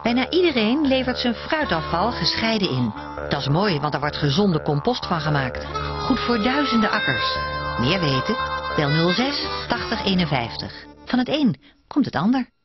Bijna iedereen levert zijn fruitafval gescheiden in. Dat is mooi, want er wordt gezonde compost van gemaakt. Goed voor duizenden akkers. Meer weten? Bel 06 80 51. Van het een komt het ander.